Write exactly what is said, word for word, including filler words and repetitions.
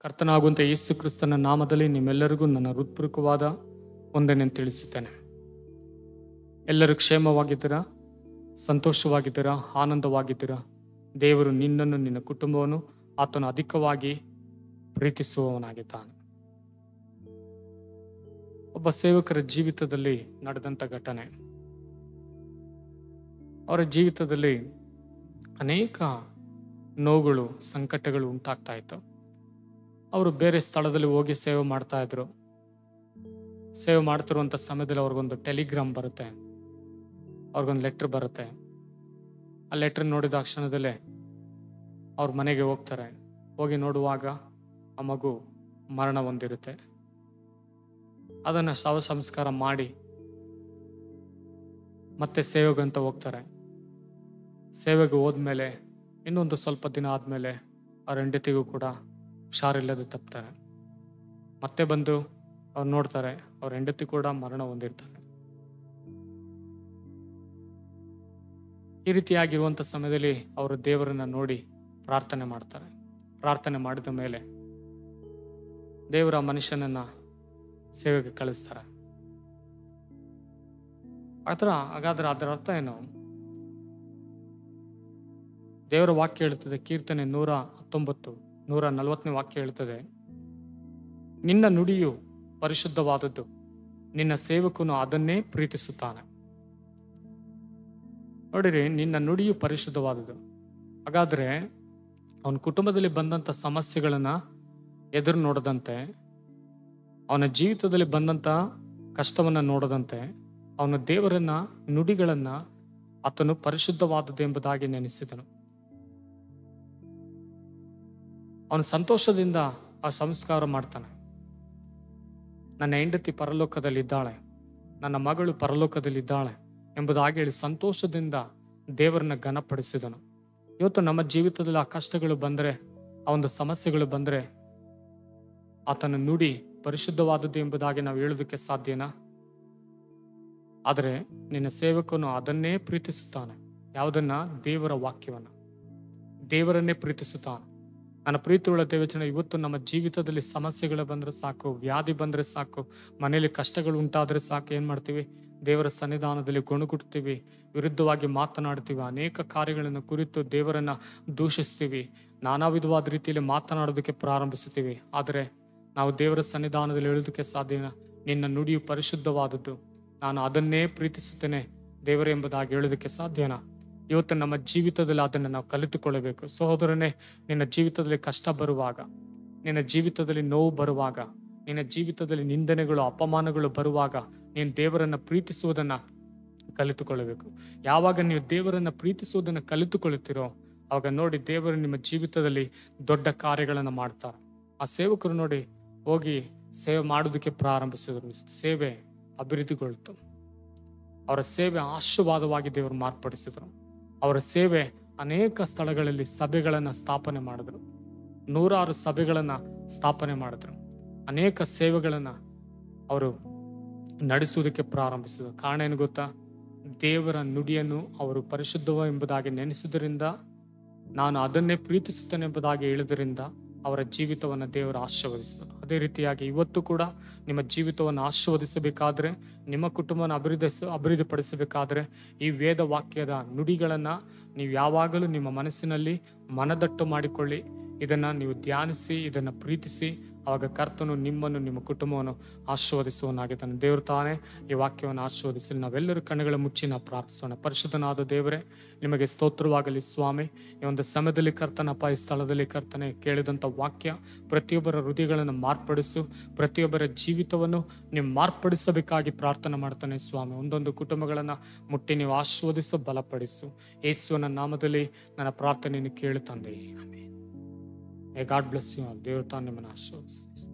ಕರ್ತನಾಗುವಂಥ ಯೇಸು ಕ್ರಿಸ್ತನ ನಾಮದಲ್ಲಿ ನಿಮ್ಮೆಲ್ಲರಿಗೂ ನನ್ನ ಹೃತ್ಪೂರ್ವಕವಾದ ವಂದನೆಯನ್ನು ತಿಳಿಸುತ್ತೇನೆ. ಎಲ್ಲರೂ ಕ್ಷೇಮವಾಗಿದ್ದೀರಾ, ಸಂತೋಷವಾಗಿದ್ದೀರಾ, ಆನಂದವಾಗಿದ್ದೀರಾ? ದೇವರು ನಿನ್ನನ್ನು ನಿನ್ನ ಕುಟುಂಬವನ್ನು ಆತನು ಅಧಿಕವಾಗಿ ಪ್ರೀತಿಸುವವನಾಗಿದ್ದಾನೆ. ಒಬ್ಬ ಸೇವಕರ ಜೀವಿತದಲ್ಲಿ ನಡೆದಂಥ ಘಟನೆ, ಅವರ ಜೀವಿತದಲ್ಲಿ ಅನೇಕ ನೋವುಗಳು, ಸಂಕಟಗಳು ಉಂಟಾಗ್ತಾ ಇತ್ತು. ಅವರು ಬೇರೆ ಸ್ಥಳದಲ್ಲಿ ಹೋಗಿ ಸೇವೆ ಮಾಡ್ತಾ ಇದ್ರು. ಸೇವೆ ಮಾಡ್ತಿರುವಂಥ ಸಮಯದಲ್ಲಿ ಅವ್ರಿಗೊಂದು ಟೆಲಿಗ್ರಾಮ್ ಬರುತ್ತೆ, ಅವ್ರಿಗೊಂದು ಲೆಟ್ರ್ ಬರುತ್ತೆ. ಆ ಲೆಟ್ರ್ ನೋಡಿದ ಕ್ಷಣದಲ್ಲೇ ಅವ್ರ ಮನೆಗೆ ಹೋಗ್ತಾರೆ. ಹೋಗಿ ನೋಡುವಾಗ ಆ ಮಗು ಮರಣ ಹೊಂದಿರುತ್ತೆ. ಅದನ್ನು ಶವ ಸಂಸ್ಕಾರ ಮಾಡಿ ಮತ್ತೆ ಸೇವೆಗಂತ ಹೋಗ್ತಾರೆ. ಸೇವೆಗೆ ಹೋದ್ಮೇಲೆ ಇನ್ನೊಂದು ಸ್ವಲ್ಪ ದಿನ ಆದಮೇಲೆ ಅವ್ರ ಹೆಂಡತಿಗೂ ಕೂಡ ಹುಷಾರಿಲ್ಲದೆ ತಪ್ತಾರೆ. ಮತ್ತೆ ಬಂದು ಅವ್ರು ನೋಡ್ತಾರೆ, ಅವ್ರ ಹೆಂಡತಿ ಕೂಡ ಮರಣ ಹೊಂದಿರ್ತಾರೆ. ಈ ರೀತಿಯಾಗಿರುವಂಥ ಸಮಯದಲ್ಲಿ ಅವರು ದೇವರನ್ನ ನೋಡಿ ಪ್ರಾರ್ಥನೆ ಮಾಡ್ತಾರೆ. ಪ್ರಾರ್ಥನೆ ಮಾಡಿದ ಮೇಲೆ ದೇವರ ಮನುಷ್ಯನನ್ನ ಸೇವೆಗೆ ಕಳಿಸ್ತಾರೆ. ಆತರ ಹಾಗಾದ್ರೆ ಅದರ ಅರ್ಥ ಏನು? ದೇವರ ವಾಕ್ಯ ಹೇಳ್ತದೆ, ಕೀರ್ತನೆ ನೂರ ಹತ್ತೊಂಬತ್ತು ನೂರ ನಲವತ್ತನೇ ವಾಕ್ಯ ಹೇಳ್ತದೆ, ನಿನ್ನ ನುಡಿಯು ಪರಿಶುದ್ಧವಾದದ್ದು, ನಿನ್ನ ಸೇವಕನು ಅದನ್ನೇ ಪ್ರೀತಿಸುತ್ತಾನೆ. ನೋಡಿರಿ, ನಿನ್ನ ನುಡಿಯು ಪರಿಶುದ್ಧವಾದದ್ದು. ಹಾಗಾದ್ರೆ ಅವನ ಕುಟುಂಬದಲ್ಲಿ ಬಂದಂಥ ಸಮಸ್ಯೆಗಳನ್ನ ಎದುರು ನೋಡದಂತೆ, ಅವನ ಜೀವಿತದಲ್ಲಿ ಬಂದಂಥ ಕಷ್ಟವನ್ನ ನೋಡದಂತೆ, ಅವನ ದೇವರನ್ನ ನುಡಿಗಳನ್ನ ಆತನು ಪರಿಶುದ್ಧವಾದದ್ದು ಎಂಬುದಾಗಿ ನೆನೆಸಿದನು. ಅವನು ಸಂತೋಷದಿಂದ ಆ ಸಂಸ್ಕಾರ ಮಾಡ್ತಾನೆ. ನನ್ನ ಹೆಂಡತಿ ಪರಲೋಕದಲ್ಲಿದ್ದಾಳೆ, ನನ್ನ ಮಗಳು ಪರಲೋಕದಲ್ಲಿದ್ದಾಳೆ ಎಂಬುದಾಗಿ ಹೇಳಿ ಸಂತೋಷದಿಂದ ದೇವರನ್ನ ಘನಪಡಿಸಿದನು. ಇವತ್ತು ನಮ್ಮ ಜೀವಿತದಲ್ಲಿ ಆ ಕಷ್ಟಗಳು ಬಂದರೆ, ಆ ಒಂದು ಸಮಸ್ಯೆಗಳು ಬಂದರೆ, ಆತನ ನುಡಿ ಪರಿಶುದ್ಧವಾದದ್ದು ಎಂಬುದಾಗಿ ನಾವು ಹೇಳೋದಕ್ಕೆ ಸಾಧ್ಯನಾ? ಆದರೆ ನಿನ್ನ ಸೇವಕನು ಅದನ್ನೇ ಪ್ರೀತಿಸುತ್ತಾನೆ. ಯಾವುದನ್ನ? ದೇವರ ವಾಕ್ಯವನ್ನ, ದೇವರನ್ನೇ ಪ್ರೀತಿಸುತ್ತಾನೆ. ನನ್ನ ಪ್ರೀತಿಯುಳ್ಳ ದೇವಜನ, ಇವತ್ತು ನಮ್ಮ ಜೀವಿತದಲ್ಲಿ ಸಮಸ್ಯೆಗಳು ಬಂದರೆ ಸಾಕು, ವ್ಯಾಧಿ ಬಂದರೆ ಸಾಕು, ಮನೆಯಲ್ಲಿ ಕಷ್ಟಗಳು ಉಂಟಾದರೆ ಸಾಕು, ಏನ್ ಮಾಡ್ತೀವಿ? ದೇವರ ಸನ್ನಿಧಾನದಲ್ಲಿ ಗೊಣಗುಡ್ತೀವಿ, ವಿರುದ್ಧವಾಗಿ ಮಾತನಾಡ್ತೀವಿ, ಅನೇಕ ಕಾರ್ಯಗಳನ್ನು ಕುರಿತು ದೇವರನ್ನ ದೂಷಿಸ್ತೀವಿ, ನಾನಾ ವಿಧವಾದ ರೀತಿಯಲ್ಲಿ ಮಾತನಾಡೋದಕ್ಕೆ ಪ್ರಾರಂಭಿಸ್ತೀವಿ. ಆದರೆ ನಾವು ದೇವರ ಸನ್ನಿಧಾನದಲ್ಲಿ ಹೇಳೋದಕ್ಕೆ ಸಾಧ್ಯನಾ? ನಿನ್ನ ನುಡಿಯು ಪರಿಶುದ್ಧವಾದದ್ದು, ನಾನು ಅದನ್ನೇ ಪ್ರೀತಿಸುತ್ತೇನೆ ದೇವರೇ ಎಂಬುದಾಗಿ ಹೇಳೋದಕ್ಕೆ ಸಾಧ್ಯನಾ? ಇವತ್ತು ನಮ್ಮ ಜೀವಿತದಲ್ಲಿ ಅದನ್ನು ನಾವು ಕಲಿತುಕೊಳ್ಳಬೇಕು. ಸಹೋದರನೇ, ನಿನ್ನ ಜೀವಿತದಲ್ಲಿ ಕಷ್ಟ ಬರುವಾಗ, ನಿನ್ನ ಜೀವಿತದಲ್ಲಿ ನೋವು ಬರುವಾಗ, ನಿನ್ನ ಜೀವಿತದಲ್ಲಿ ನಿಂದನೆಗಳು, ಅಪಮಾನಗಳು ಬರುವಾಗ ನೀನು ದೇವರನ್ನ ಪ್ರೀತಿಸುವುದನ್ನ ಕಲಿತುಕೊಳ್ಳಬೇಕು. ಯಾವಾಗ ನೀವು ದೇವರನ್ನ ಪ್ರೀತಿಸುವುದನ್ನು ಕಲಿತುಕೊಳ್ಳುತ್ತೀರೋ, ಅವಾಗ ನೋಡಿ ದೇವರು ನಿಮ್ಮ ಜೀವಿತದಲ್ಲಿ ದೊಡ್ಡ ಕಾರ್ಯಗಳನ್ನು ಮಾಡ್ತಾರೆ. ಆ ಸೇವಕರು ನೋಡಿ ಹೋಗಿ ಸೇವೆ ಮಾಡೋದಕ್ಕೆ ಪ್ರಾರಂಭಿಸಿದರು. ಸೇವೆ ಅಭಿವೃದ್ಧಿಗೊಳ್ತು. ಅವರ ಸೇವೆ ಆಶೀರ್ವಾದವಾಗಿ ದೇವರು ಮಾರ್ಪಡಿಸಿದರು. ಅವರ ಸೇವೆ ಅನೇಕ ಸ್ಥಳಗಳಲ್ಲಿ ಸಭೆಗಳನ್ನ ಸ್ಥಾಪನೆ ಮಾಡಿದ್ರು. ನೂರಾರು ಸಭೆಗಳನ್ನ ಸ್ಥಾಪನೆ ಮಾಡಿದ್ರು. ಅನೇಕ ಸೇವೆಗಳನ್ನ ಅವರು ನಡೆಸುವುದಕ್ಕೆ ಪ್ರಾರಂಭಿಸಿದರು. ಕಾರಣ ಏನು ಗೊತ್ತಾ? ದೇವರ ನುಡಿಯನ್ನು ಅವರು ಪರಿಶುದ್ಧವ ಎಂಬುದಾಗಿ ನೆನೆಸಿದ್ರಿಂದ, ನಾನು ಅದನ್ನೇ ಪ್ರೀತಿಸುತ್ತೇನೆ ಎಂಬುದಾಗಿ ಹೇಳಿದ್ರಿಂದ ಅವರ ಜೀವಿತವನ್ನು ದೇವರು ಆಶೀರ್ವದಿಸಿದರು. ಅದೇ ರೀತಿಯಾಗಿ ಇವತ್ತು ಕೂಡ ನಿಮ್ಮ ಜೀವಿತವನ್ನು ಆಶೀರ್ವದಿಸಬೇಕಾದ್ರೆ, ನಿಮ್ಮ ಕುಟುಂಬವನ್ನು ಅಭಿವೃದ್ಧಿ ಅಭಿವೃದ್ಧಿಪಡಿಸಬೇಕಾದ್ರೆ ಈ ವೇದ ವಾಕ್ಯದ ನುಡಿಗಳನ್ನು ನೀವು ಯಾವಾಗಲೂ ನಿಮ್ಮ ಮನಸ್ಸಿನಲ್ಲಿ ಮನದಟ್ಟು ಮಾಡಿಕೊಳ್ಳಿ. ಇದನ್ನು ನೀವು ಧ್ಯಾನಿಸಿ, ಇದನ್ನು ಪ್ರೀತಿಸಿ, ಆವಾಗ ಕರ್ತನು ನಿಮ್ಮನ್ನು, ನಿಮ್ಮ ಕುಟುಂಬವನ್ನು ಆಶೀರ್ವದಿಸುವನಾಗಿದ್ದಾನೆ. ದೇವರು ತಾನೇ ಈ ವಾಕ್ಯವನ್ನು ಆಶೀರ್ವದಿಸಿ. ನಾವೆಲ್ಲರೂ ಕಣ್ಣುಗಳ ಮುಚ್ಚಿ ನಾವು ಪ್ರಾರ್ಥಿಸೋಣ. ಪರಿಶುದ್ಧನಾದ ದೇವರೇ, ನಿಮಗೆ ಸ್ತೋತ್ರವಾಗಲಿ ಸ್ವಾಮಿ. ಈ ಒಂದು ಸಮಯದಲ್ಲಿ ಕರ್ತನಪ್ಪ, ಈ ಸ್ಥಳದಲ್ಲಿ ಕರ್ತನೆ ಕೇಳಿದಂಥ ವಾಕ್ಯ ಪ್ರತಿಯೊಬ್ಬರ ಹೃದಯಗಳನ್ನು ಮಾರ್ಪಡಿಸು, ಪ್ರತಿಯೊಬ್ಬರ ಜೀವಿತವನ್ನು ನೀವು ಮಾರ್ಪಡಿಸಬೇಕಾಗಿ ಪ್ರಾರ್ಥನೆ ಮಾಡ್ತಾನೆ ಸ್ವಾಮಿ. ಒಂದೊಂದು ಕುಟುಂಬಗಳನ್ನು ಮುಟ್ಟಿ ನೀವು ಆಶೀರ್ವದಿಸು, ಬಲಪಡಿಸು. ಯೇಸುವಿನ ನಾಮದಲ್ಲಿ ನನ್ನ ಪ್ರಾರ್ಥನೆಯನ್ನು ಕೇಳು ತಂದೆ. Amen. May God bless you all. ದೇವರು ತಾನು ನಿಮ್ಮನ್ನು ಆಶೀರ್ವದಿಸಲಿ.